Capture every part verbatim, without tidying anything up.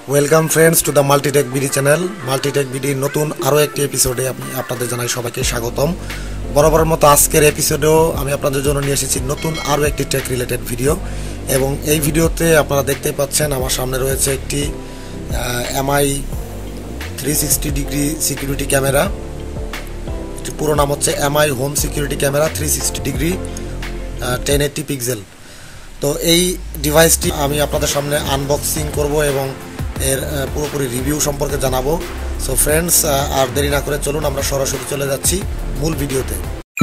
Welcome friends to the Multitech BD channel. Multitech বিডির নতুন আরও একটি এপিসোডে আমি আপনাদের জানাই সবাইকে স্বাগতম। বরাবরের মতো আজকের এপিসোডেও আমি আপনাদের জন্য নিয়ে এসেছি নতুন আরও একটি টেক রিলেটেড ভিডিও, এবং এই ভিডিওতে আপনারা দেখতে পাচ্ছেন আমার সামনে রয়েছে একটি Mi three sixty degree security camera. এটি পুরো নাম হচ্ছে Mi home security camera three sixty degree ten eighty pixel. তো এই ডিভাইসটি আমি আপনাদের সামনে আনবক্সিং করব এবং এর পুরোপুরি রিভিউ সম্পর্কে জানাবো। সো ফ্রেন্ডস, আর দেরি না করে চলুন আমরা সরাসরি চলে যাচ্ছি মূল ভিডিওতে।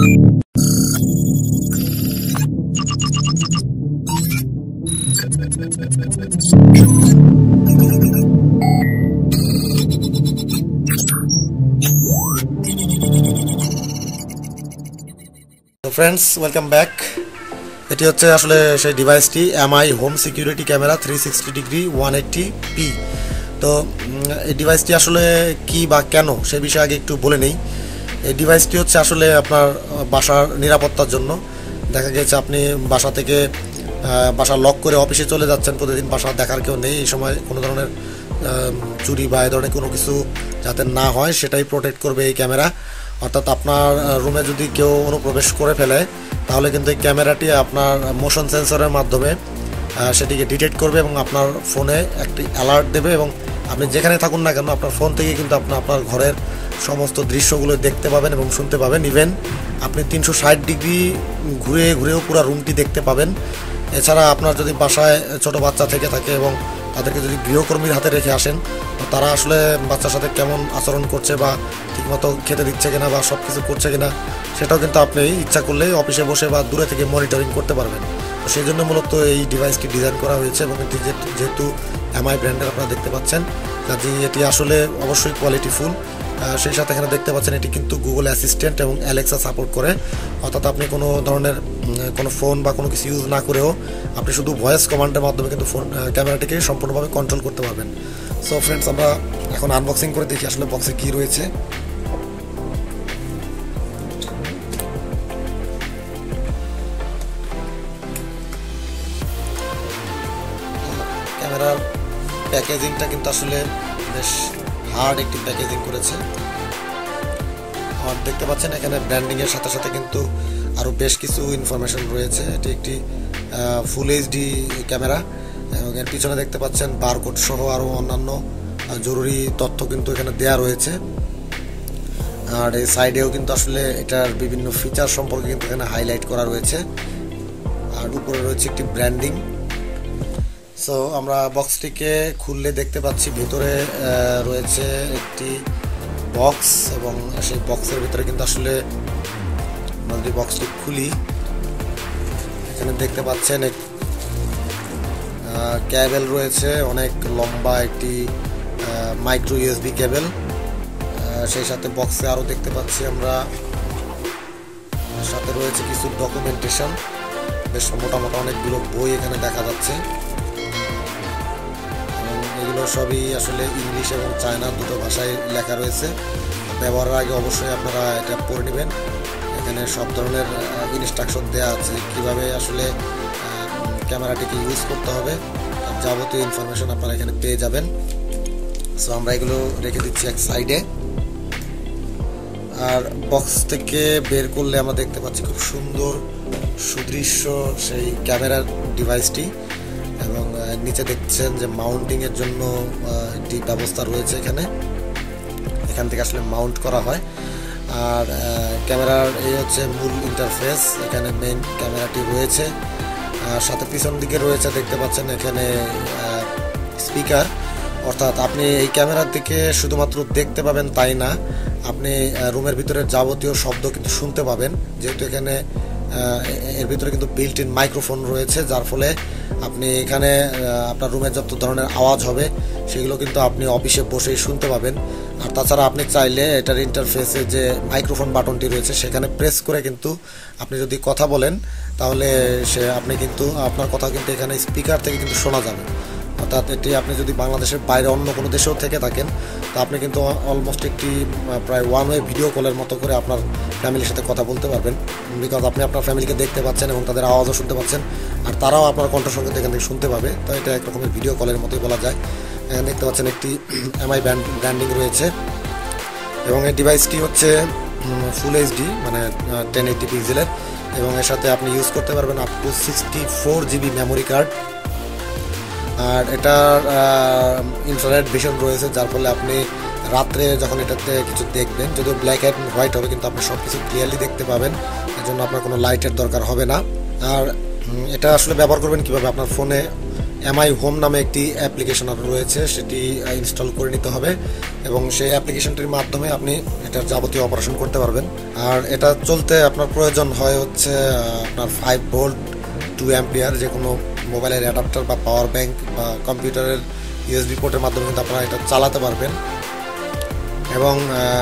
তো ফ্রেন্ডস, ওয়েলকাম ব্যাক। এটি হচ্ছে আসলে সেই ডিভাইসটি Mi home security camera three sixty degree one eighty p. তো এই ডিভাইসটি আসলে কি বা কেন সে বিষয়ে আগে একটু বলে নেই। এই ডিভাইসটি হচ্ছে আসলে আপনার বাসার নিরাপত্তার জন্য। দেখা গেছে আপনি বাসা থেকে বাসা লক করে অফিসে চলে যাচ্ছেন, প্রতিদিন বাসা দেখার কেউ নেই, এই সময় কোনো ধরনের চুরি বা এই ধরনের কোনো কিছু যাতে না হয় সেটাই প্রোটেক্ট করবে এই ক্যামেরা। অর্থাৎ আপনার রুমে যদি কেউ অনুপ্রবেশ করে ফেলে তাহলে কিন্তু এই ক্যামেরাটি আপনার মোশন সেন্সরের মাধ্যমে সেটিকে ডিটেক্ট করবে এবং আপনার ফোনে একটি অ্যালার্ট দেবে, এবং আপনি যেখানে থাকুন না কেন আপনার ফোন থেকে কিন্তু আপনি আপনার ঘরের সমস্ত দৃশ্যগুলো দেখতে পাবেন এবং শুনতে পাবেন। ইভেন আপনি তিনশো ষাট ডিগ্রি ঘুরে ঘুরেও পুরো রুমটি দেখতে পাবেন। এছাড়া আপনার যদি বাসায় ছোট বাচ্চা থেকে থাকে এবং তাদেরকে যদি গৃহকর্মীর হাতে রেখে আসেন, তো তারা আসলে বাচ্চার সাথে কেমন আচরণ করছে বা ঠিকমতো খেতে দিচ্ছে কিনা বা সব কিছু করছে কিনা সেটাও কিন্তু আপনি ইচ্ছা করলে অফিসে বসে বা দূরে থেকে মনিটরিং করতে পারবেন। তো সেই জন্য মূলত এই ডিভাইসটি ডিজাইন করা হয়েছে, এবং এটি যেহেতু এমআই ব্র্যান্ডের আপনারা দেখতে পাচ্ছেন, কাজেই এটি আসলে অবশ্যই কোয়ালিটিফুল। সেই সাথে এখানে দেখতে পাচ্ছেন এটি কিন্তু গুগল অ্যাসিস্ট্যান্ট এবং অ্যালেক্সা সাপোর্ট করে। অর্থাৎ আপনি কোনো ধরনের কোনো ফোন বা কোনো কিছু ইউজ না করেও আপনি শুধু ভয়েস কমান্ডের মাধ্যমে কিন্তু ফোন ক্যামেরাটিকে সম্পূর্ণভাবে কন্ট্রোল করতে পারবেন। সো ফ্রেন্ডস, আমরা এখন আনবক্সিং করে দেখি আসলে বক্সে কী রয়েছে। ক্যামেরার প্যাকেজিংটা কিন্তু আসলে বেশ হার্ড একটি প্যাকেজিং করেছে। আর দেখতে পাচ্ছেন এখানে ব্র্যান্ডিংয়ের সাথে সাথে কিন্তু আরও বেশ কিছু ইনফরমেশন রয়েছে। এটি একটি ফুল এইচডি ক্যামেরা, এবং এর পিছনে দেখতে পাচ্ছেন বারকোড সহ আরও অন্যান্য জরুরি তথ্য কিন্তু এখানে দেয়া রয়েছে। আর এই সাইডেও কিন্তু আসলে এটার বিভিন্ন ফিচার সম্পর্কে কিন্তু এখানে হাইলাইট করা রয়েছে। আর উপরে রয়েছে একটি ব্র্যান্ডিং। সো আমরা বক্সটিকে খুললে দেখতে পাচ্ছি ভেতরে রয়েছে একটি বক্স, এবং সেই বক্সের ভিতরে কিন্তু আসলে আমরা যদি বক্সটি খুলি এখানে দেখতে পাচ্ছেন কেবল রয়েছে, অনেক লম্বা একটি মাইক্রো ইউএসবি কেবল। সেই সাথে বক্সে আরও দেখতে পাচ্ছি আমরা সাথে রয়েছে কিছু ডকুমেন্টেশন, বেশ মোটামোটা অনেকগুলো বই এখানে দেখা যাচ্ছে। এগুলো সবই আসলে ইংলিশ এবং চায়না দুটো ভাষায় লেখা রয়েছে। ব্যবহারের আগে অবশ্যই আপনারা এটা পড়ে নেবেন। এখানে সব ধরনের ইনস্ট্রাকশন দেওয়া আছে কীভাবে আসলে ক্যামেরাটিকে ইউজ করতে হবে, যাবতীয় ইনফরমেশন আপনারা এখানে পেয়ে যাবেন। সো আমরা এগুলো রেখে দিচ্ছি এক সাইডে। আর বক্স থেকে বের করলে আমরা দেখতে পাচ্ছি খুব সুন্দর সুদৃশ্য সেই ক্যামেরার ডিভাইসটি, এবং নিচে দেখছেন যে মাউন্টিংয়ের জন্য একটি ব্যবস্থা রয়েছে এখানে, এখান থেকে আসলে মাউন্ট করা হয়। আর ক্যামেরার এই হচ্ছে মূল ইন্টারফেস, এখানে মেইন ক্যামেরাটি রয়েছে। আর সাথে পিছন দিকে রয়েছে দেখতে পাচ্ছেন এখানে স্পিকার। অর্থাৎ আপনি এই ক্যামেরার দিকে শুধুমাত্র দেখতে পাবেন তাই না, আপনি রুমের ভিতরে যাবতীয় শব্দ কিন্তু শুনতে পাবেন, যেহেতু এখানে এর ভিতরে কিন্তু বিল্ট ইন মাইক্রোফোন রয়েছে, যার ফলে আপনি এখানে আপনার রুমের যত ধরনের আওয়াজ হবে সেগুলো কিন্তু আপনি অফিসে বসেই শুনতে পাবেন। আর তাছাড়া আপনি চাইলে এটার ইন্টারফেসে যে মাইক্রোফোন বাটনটি রয়েছে সেখানে প্রেস করে কিন্তু আপনি যদি কথা বলেন তাহলে সে আপনি কিন্তু আপনার কথা কিন্তু এখানে স্পিকার থেকে কিন্তু শোনা যাবে। অর্থাৎ এটি আপনি যদি বাংলাদেশের বাইরে অন্য কোনো দেশেও থেকে থাকেন তো আপনি কিন্তু অলমোস্ট একটি প্রায় ওয়ান ওয়ে ভিডিও কলের মতো করে আপনার ফ্যামিলির সাথে কথা বলতে পারবেন, বিকজ আপনি আপনার ফ্যামিলিকে দেখতে পাচ্ছেন এবং তাদের আওয়াজও শুনতে পাচ্ছেন, আর তারাও আপনার কণ্ঠসংগীত এখান থেকে শুনতে পাবে। তো এটা এক রকমের ভিডিও কলের মতোই বলা যায়। এখানে দেখতে পাচ্ছেন একটি এমআই ব্র্যান্ডিং রয়েছে এবং এই ডিভাইসটি হচ্ছে ফুল এইচডি মানে টেন এইটি পিক্সেলের, এবং এর সাথে আপনি ইউজ করতে পারবেন up to sixty four GB memory card. আর এটার ইনফ্রারেড ভিশন রয়েছে, যার ফলে আপনি রাত্রে যখন এটাতে কিছু দেখবেন, যদিও ব্ল্যাক অ্যান্ড হোয়াইট হবে কিন্তু আপনি সব কিছু ক্লিয়ারলি দেখতে পাবেন, এর জন্য আপনার কোনো লাইটের দরকার হবে না। আর এটা আসলে ব্যবহার করবেন কীভাবে, আপনার ফোনে এমআই হোম নামে একটি অ্যাপ্লিকেশন রয়েছে, সেটি ইনস্টল করে নিতে হবে এবং সেই অ্যাপ্লিকেশনটির মাধ্যমে আপনি এটার যাবতীয় অপারেশন করতে পারবেন। আর এটা চলতে আপনার প্রয়োজন হয় হচ্ছে আপনার ফাইভ ভোল্ট টু অ্যাম্পিয়ার যে কোনো মোবাইলের অ্যাডাপ্টার বা পাওয়ার ব্যাংক বা কম্পিউটারের ইউএসবি পোর্টের মাধ্যমে কিন্তু আপনারা এটা চালাতে পারবেন। এবং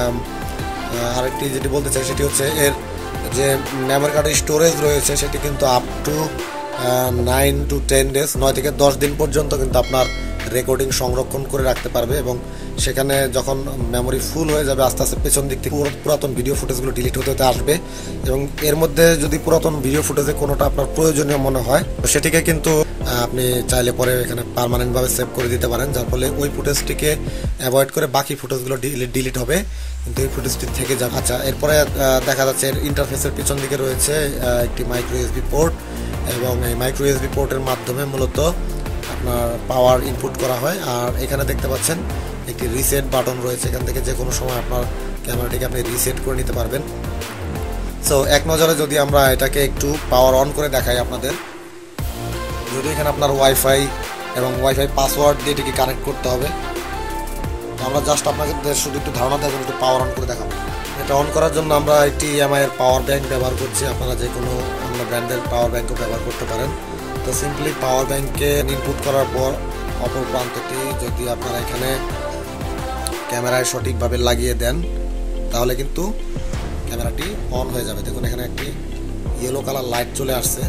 আরেকটি যেটি বলতে চাই সেটি হচ্ছে এর যে মেমোরি কার্ডের স্টোরেজ রয়েছে সেটি কিন্তু up to nine to ten days নয় থেকে দশ দিন পর্যন্ত কিন্তু আপনার রেকর্ডিং সংরক্ষণ করে রাখতে পারবে, এবং সেখানে যখন মেমোরি ফুল হয়ে যাবে আস্তে আস্তে পেছন দিক থেকে পুরাতন ভিডিও ফুটেজগুলো ডিলিট হতে হতে আসবে, এবং এর মধ্যে যদি পুরাতন ভিডিও ফুটেজে কোনোটা আপনার প্রয়োজনীয় মনে হয় সেটিকে কিন্তু আপনি চাইলে পরে এখানে পার্মানেন্টভাবে সেভ করে দিতে পারেন, যার ফলে ওই ফুটেজটিকে অ্যাভয়েড করে বাকি ফুটেজগুলো ডিলিট হবে কিন্তু এই ফুটেজটি থেকে যাবে। আচ্ছা, এরপরে দেখা যাচ্ছে এর ইন্টারফেসের পিছন দিকে রয়েছে একটি মাইক্রো ইউএসবি পোর্ট, এবং এই মাইক্রো ইউএসবি পোর্টের মাধ্যমে মূলত আপনার পাওয়ার ইনপুট করা হয়। আর এখানে দেখতে পাচ্ছেন একটি রিসেট বাটন রয়েছে, এখান থেকে যে কোনো সময় আপনার ক্যামেরাটিকে আপনি রিসেট করে নিতে পারবেন। সো এক নজরে যদি আমরা এটাকে একটু পাওয়ার অন করে দেখাই আপনাদের, যদি এখানে আপনার ওয়াইফাই এবং ওয়াইফাই পাসওয়ার্ড দিয়ে এটিকে কানেক্ট করতে হবে, তো আমরা জাস্ট আপনাদের শুধু একটু ধারণা দেবেন, একটু পাওয়ার অন করে দেখাবো। এটা অন করার জন্য আমরা একটি এমআই এর পাওয়ার ব্যাংক ব্যবহার করছি, আপনারা যে কোনো অন্য ব্র্যান্ডের পাওয়ার ব্যাংকও ব্যবহার করতে পারেন। তো সিম্পলি পাওয়ার ব্যাংকে ইনপুট করার পর অপর প্রান্তটি যদি আপনারা এখানে ক্যামেরায় সঠিকভাবে লাগিয়ে দেন তাহলে কিন্তু ক্যামেরাটি অন হয়ে যাবে। দেখুন এখানে একটি ইয়েলো কালার লাইট চলে আসছে,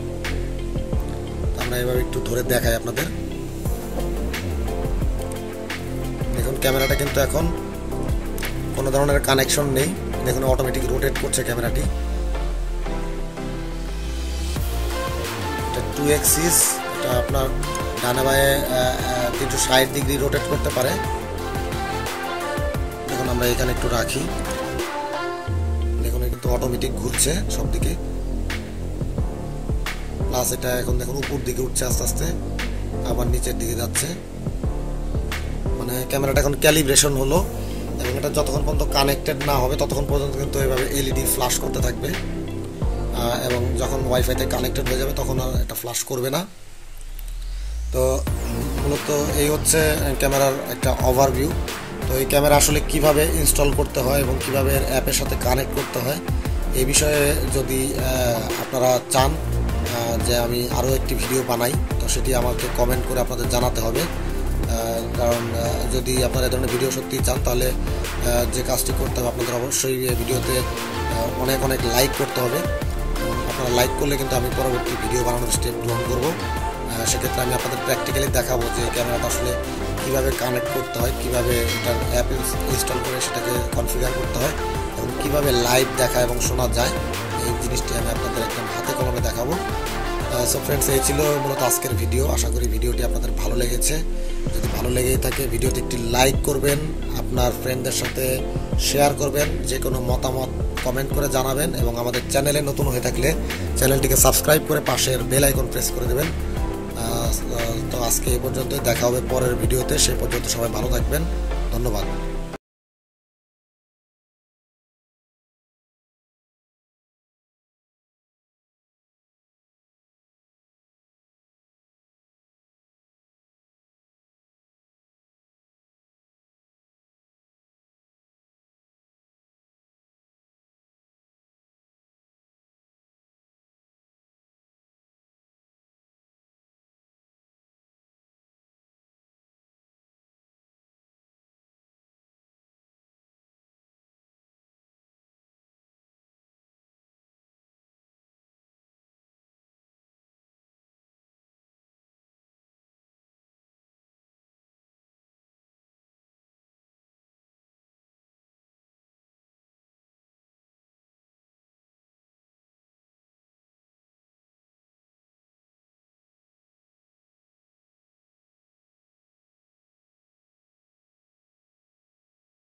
আমরা এভাবে একটু ধরে দেখাই আপনাদের। দেখুন ক্যামেরাটা কিন্তু এখন কোনো ধরনের কানেকশন নেই, দেখুন অটোমেটিক রোটেট করছে ক্যামেরাটি। এটা টু এক্সিস, এটা আপনার ডানে বায়ে তিনশো ষাট ডিগ্রি রোটেট করতে পারে। দেখুন আমরা এখানে একটু রাখি, দেখুন কিন্তু অটোমেটিক ঘুরছে সব দিকে, প্লাস এটা এখন দেখুন উপর দিকে উঠছে আস্তে আস্তে, আবার নিচের দিকে যাচ্ছে, মানে ক্যামেরাটা এখন ক্যালিব্রেশন হলো। এবং এটা যতক্ষণ পর্যন্ত কানেক্টেড না হবে ততক্ষণ পর্যন্ত কিন্তু এইভাবে এলইডি ফ্ল্যাশ করতে থাকবে, এবং যখন ওয়াইফাইতে কানেক্টেড হয়ে যাবে তখন আর এটা ফ্ল্যাশ করবে না। তো মূলত এই হচ্ছে ক্যামেরার একটা ওভারভিউ। তো এই ক্যামেরা আসলে কিভাবে ইনস্টল করতে হয় এবং কিভাবে অ্যাপের সাথে কানেক্ট করতে হয় এই বিষয়ে যদি আপনারা চান যে আমি আরও একটি ভিডিও বানাই, তো সেটি আমাকে কমেন্ট করে আপনাদের জানাতে হবে। কারণ যদি আপনারা এই ধরনের ভিডিও সত্যিই চান তাহলে যে কাজটি করতে হবে আপনাদের অবশ্যই ভিডিওতে অনেক অনেক লাইক করতে হবে। আপনারা লাইক করলে কিন্তু আমি পরবর্তী ভিডিও বানানোর স্টেপ গ্রহণ করবো। সেক্ষেত্রে আমি আপনাদের প্র্যাকটিক্যালি দেখাবো যে ক্যামেরাটা আসলে কীভাবে কানেক্ট করতে হয়, কীভাবে এটার অ্যাপ ইনস্টল করে সেটাকে কনফিগার করতে হয় এবং কীভাবে লাইভ দেখা এবং শোনা যায়, এই জিনিসটি আমি আপনাদের একদম হাতে কলমে দেখাবো। সো ফ্রেন্ডস, এই ছিল মূলত আজকের ভিডিও। আশা করি ভিডিওটি আপনাদের ভালো লেগেছে। যদি ভালো লেগেই থাকে ভিডিওটি একটি লাইক করবেন, আপনার ফ্রেন্ডদের সাথে শেয়ার করবেন, যে কোনো মতামত কমেন্ট করে জানাবেন এবং আমাদের চ্যানেলে নতুন হয়ে থাকলে চ্যানেলটিকে সাবস্ক্রাইব করে পাশের বেল আইকন প্রেস করে দেবেন। তো আজকে এই পর্যন্তই, দেখা হবে পরের ভিডিওতে। সেই পর্যন্ত সবাই ভালো থাকবেন, ধন্যবাদ।